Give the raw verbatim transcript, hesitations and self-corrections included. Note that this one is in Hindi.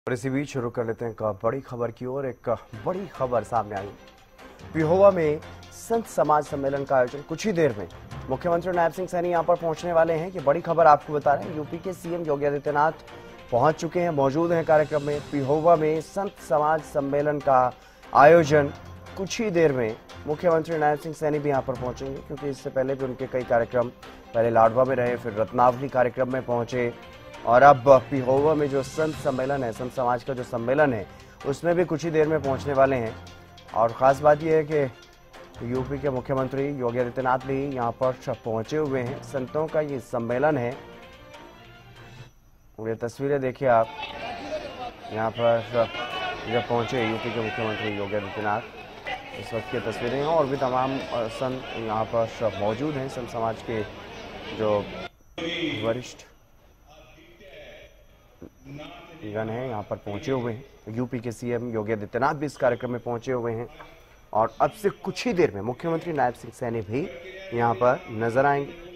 और इसी बीच शुरू कर लेते हैं एक बड़ी खबर की ओर। एक बड़ी खबर सामने आई। पिहोवा में संत समाज सम्मेलन का आयोजन कुछ ही देर में मुख्यमंत्री नायब सिंह सैनी यहां पर पहुंचने वाले हैं। ये बड़ी खबर आपको बता रहे हैं। यूपी के सीएम योगी आदित्यनाथ पहुंच चुके हैं, मौजूद हैं कार्यक्रम में। पिहोवा में संत समाज सम्मेलन का आयोजन कुछ ही देर में मुख्यमंत्री नायब सिंह सैनी भी यहां पर पहुंचेंगे, क्योंकि इससे पहले भी उनके कई कार्यक्रम, पहले लाडवा में रहे, फिर रत्नावली कार्यक्रम में पहुंचे और अब पिहोवा में जो संत सम्मेलन है, संत समाज का जो सम्मेलन है, उसमें भी कुछ ही देर में पहुंचने वाले हैं। और खास बात यह है कि यूपी के मुख्यमंत्री योगी आदित्यनाथ भी यहां पर पहुंचे हुए हैं। संतों का ये सम्मेलन है और ये तस्वीरें देखिए आप, यहाँ पर जब पहुंचे यूपी के मुख्यमंत्री योगी आदित्यनाथ, इस वक्त की तस्वीरें हैं। और भी तमाम संत यहाँ पर मौजूद हैं। संत समाज के जो वरिष्ठ गण हैं यहाँ पर पहुंचे हुए हैं। यूपी के सीएम योगी आदित्यनाथ भी इस कार्यक्रम में पहुंचे हुए हैं और अब से कुछ ही देर में मुख्यमंत्री नायब सिंह सैनी भी यहाँ पर नजर आएंगे।